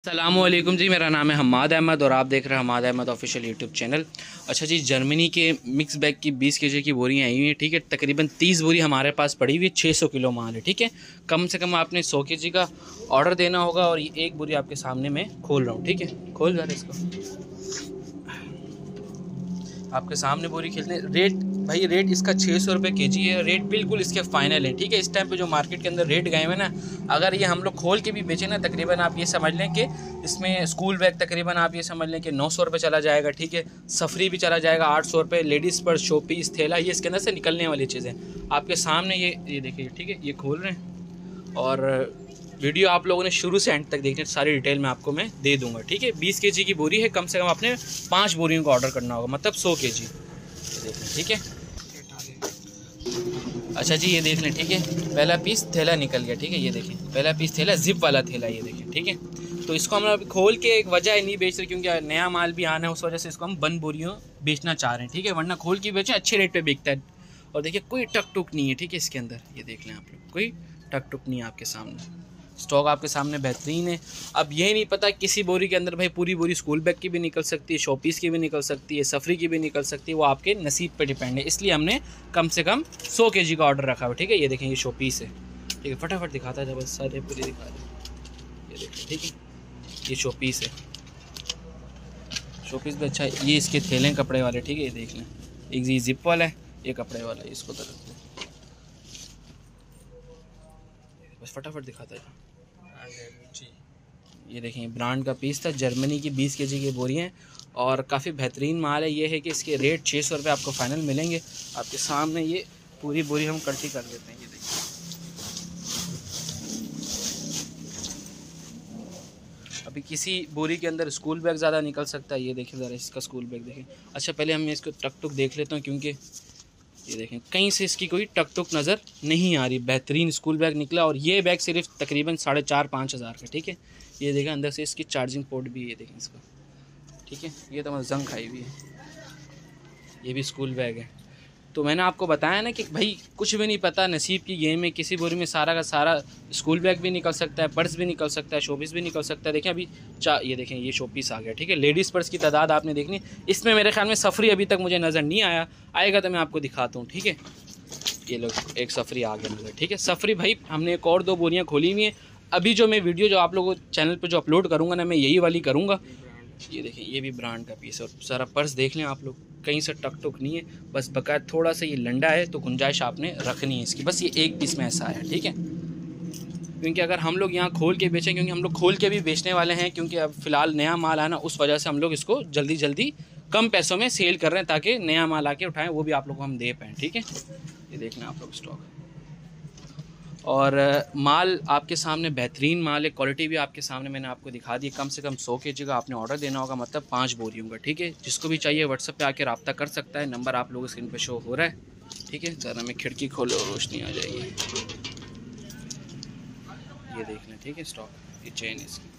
अस्सलामुअलैकुम जी, मेरा नाम है हम्माद अहमद और आप देख रहे हैं Hammad Ahmad official YouTube channel. अच्छा जी, जर्मनी के मिक्स बैग की 20 केजी की बोरियाँ आई हुई हैं। ठीक है, तकरीबन 30 बोरी हमारे पास पड़ी हुई है। 600 किलो माल है। ठीक है, कम से कम आपने 100 केजी का ऑर्डर देना होगा और ये एक बोरी आपके सामने मैं खोल रहा हूँ। ठीक है, खोल जा रहा है इसको, आपके सामने बोरी खींचने। रेट भाई, रेट इसका 600 रुपये केजी है। रेट बिल्कुल इसके फाइनल है। ठीक है, इस टाइम पे जो मार्केट के अंदर रेट गए हुए ना, अगर ये हम लोग खोल के भी बेचें ना, तकरीबन आप ये समझ लें कि इसमें स्कूल बैग तकरीबन आप ये समझ लें कि 900 रुपये चला जाएगा। ठीक है, सफरी भी चला जाएगा 800 रुपये। लेडीज़ पर शोपीस, थैला, ये इसके अंदर से निकलने वाली चीज़ें आपके सामने ये देखिए। ठीक है, ये खोल रहे हैं और वीडियो आप लोगों ने शुरू से एंड तक देखने, सारी डिटेल में आपको मैं दे दूंगा। ठीक है, 20 केजी की बोरी है। कम से कम आपने 5 बोरियों का ऑर्डर करना होगा, मतलब 100 केजी। ठीक है, अच्छा जी, ये देख लें। ठीक है, पहला पीस थैला निकल गया। ठीक है, ये देखें, पहला पीस थैला, जिप वाला थैला, ये देखें। ठीक है, तो इसको हम अभी खोल के एक वजह नहीं बेच रहे, क्योंकि नया माल भी आना है, उस वजह से इसको हम बंद बोरियों बेचना चाह रहे हैं। ठीक है, वरना खोल के बेचें अच्छे रेट पे बिकता है। और देखिए, कोई टक टुक नहीं है। ठीक है, इसके अंदर ये देख लें आप लोग, कोई टक टुक नहीं है। आपके सामने स्टॉक आपके सामने बेहतरीन है। अब ये नहीं पता, किसी बोरी के अंदर भाई पूरी बोरी स्कूल बैग की भी निकल सकती है, शोपीस की भी निकल सकती है, सफरी की भी निकल सकती है। वो आपके नसीब पे डिपेंड है। इसलिए हमने कम से कम 100 केजी का ऑर्डर रखा हुआ। ठीक है, ये देखें, ये शोपीस है। ठीक है, फटाफट दिखाता है, जब सारे पूरी दिखा दे। ये देखें, ठीक है, ये शोपीस है। शोपीस भी अच्छा है। ये इसके थैले हैं कपड़े वाले। ठीक है, ये देख लें, एक ये जिप वाला है, ये कपड़े वाला है। इसको तो रख दो, बस फटाफट दिखाता है। ये देखें, ब्रांड का पीस था, जर्मनी की 20 केजी की बोरियाँ और काफ़ी बेहतरीन माल है। ये है कि इसके रेट 600 रुपये आपको फाइनल मिलेंगे। आपके सामने ये पूरी बोरी हम कट्टी कर देते हैं। ये देखिए, अभी किसी बोरी के अंदर स्कूल बैग ज़्यादा निकल सकता है। ये देखिए ज़रा, इसका स्कूल बैग देखें। अच्छा, पहले हम इसको टक टुक देख लेते हैं, क्योंकि ये देखें, कहीं से इसकी कोई टक टुक नज़र नहीं आ रही। बेहतरीन स्कूल बैग निकला और ये बैग सिर्फ तकरीबन 4,500-5 हज़ार का। ठीक है, ये देखें, अंदर से इसकी चार्जिंग पोर्ट भी है। ये देखें इसका। ठीक है, ये तो मतलब जंग खाई हुई है। ये भी स्कूल बैग है। तो मैंने आपको बताया ना कि भाई कुछ भी नहीं पता, नसीब की गेम है। किसी बोरी में सारा का सारा स्कूल बैग भी निकल सकता है, पर्स भी निकल सकता है, शोपीस भी निकल सकता है। देखें, अभी ये देखें, ये शोपीस आ गया। ठीक है, लेडीज़ पर्स की तादाद आपने देखनी। इसमें मेरे ख्याल में सफरी अभी तक मुझे नज़र नहीं आया, आएगा तो मैं आपको दिखाता हूँ। ठीक है, ये लोग एक सफरी आ गया नज़र। ठीक है, सफरी भाई हमने एक और 2 बोरियाँ खोली हुई हैं। अभी जो मैं वीडियो जो आप लोगों को चैनल पर जो अपलोड करूँगा ना, मैं यही वाली करूँगा। ये देखें, ये भी ब्रांड का पीस है और सारा पर्स देख लें आप लोग, कहीं से टक टुक नहीं है। बस बकाया थोड़ा सा ये लंडा है, तो गुंजाइश आपने रखनी है इसकी। बस ये एक पीस में ऐसा है। ठीक है, क्योंकि अगर हम लोग यहाँ खोल के बेचें, क्योंकि हम लोग खोल के भी बेचने वाले हैं, क्योंकि अब फ़िलहाल नया माल आना, उस वजह से हम लोग इसको जल्दी जल्दी कम पैसों में सेल कर रहे हैं, ताकि नया माल आके उठाएँ, वो भी आप लोग को हम दे पाएँ। ठीक है, ये देख लें आप लोग स्टॉक और माल आपके सामने बेहतरीन माल है। क्वालिटी भी आपके सामने मैंने आपको दिखा दी। कम से कम 100 केजी का आपने ऑर्डर देना होगा, मतलब 5 बोरियों का। ठीक है, जिसको भी चाहिए व्हाट्सएप पे आके रब्ता कर सकता है। नंबर आप लोगों स्क्रीन पे शो हो रहा है। ठीक है, ज़रा मैं खिड़की खोलो और रोशनी आ जाएगी। ये देख लें। ठीक है, स्टॉक, ये चेन है इसकी।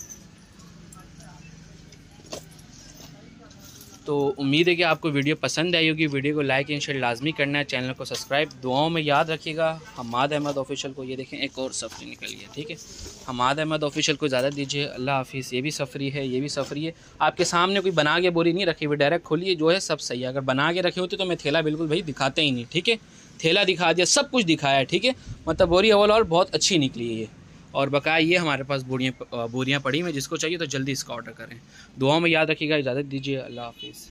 तो उम्मीद है कि आपको वीडियो पसंद आई होगी। वीडियो को लाइक एंड शेयर लाजमी करना है, चैनल को सब्सक्राइब दुआओं में याद रखिएगा। हम्माद अहमद ऑफिशियल को, ये देखें, एक और सफरी निकल गया। ठीक है, हम्माद अहमद ऑफिशियल को ज़्यादा दीजिए। अल्लाह हाफिज़। ये भी सफरी है, ये भी सफरी है। आपके सामने कोई बना के बोरी नहीं रखी हुई, डायरेक्ट खोलिए, जो है सब सही है। अगर बना के रखे होते तो मैं थैला बिल्कुल भाई दिखाते ही नहीं। ठीक है, थैला दिखा दिया, सब कुछ दिखाया है। ठीक है, मतलब बोरी ओवरऑल बहुत अच्छी निकली है ये। और बकाया ये हमारे पास बोरियाँ पड़ी हैं, जिसको चाहिए तो जल्दी इसका ऑर्डर करें। दुआओं में याद रखिएगा। इजाज़त दीजिए, अल्लाह हाफिज़।